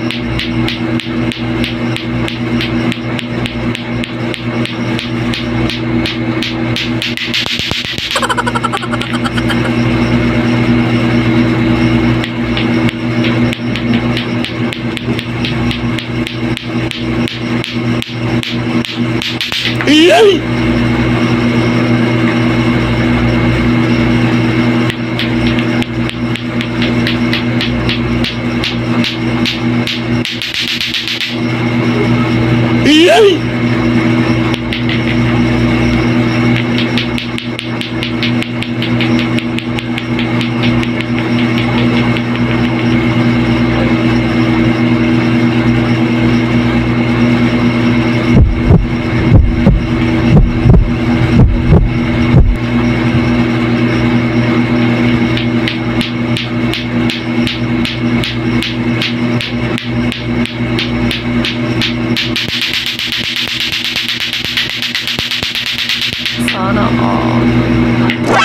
Sana all.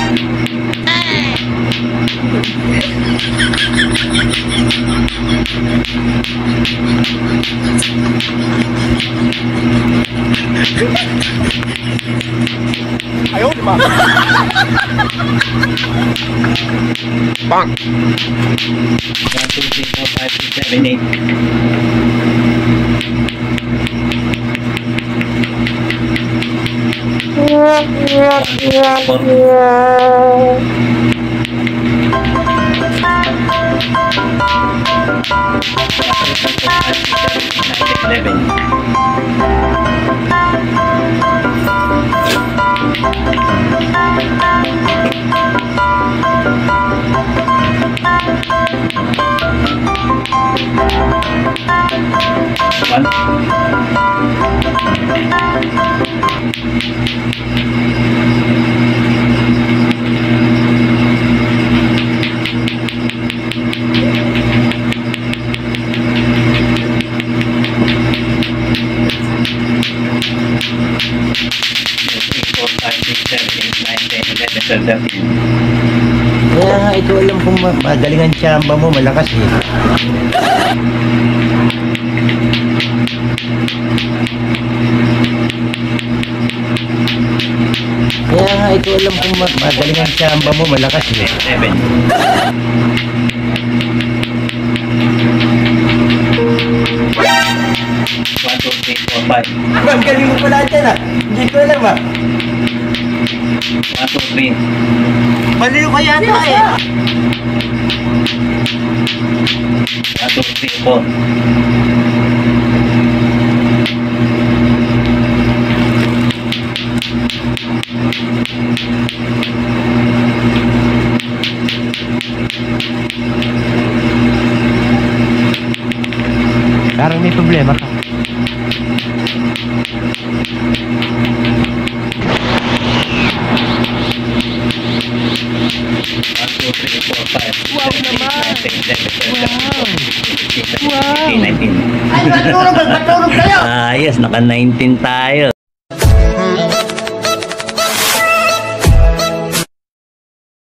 Ayaw, di ba? Bang! 1, 2, 3, 4, 5, 6, 7, Kaya nga, ito alam kung magaling ang tsamba mo, malakas eh. Kaya nga, ito alam kung magaling ang tsamba mo, malakas eh. 7. One, two, three, four, five. Ang galing mo pala dyan ah. Hindi ko alam ah. 1, 2, 3. Baliw ka yata eh. 1, 2, 3, 4. Parang may problema ka. Wow naman! Wow! Ay, matulog kayo! Ayos, naka 19 tayo.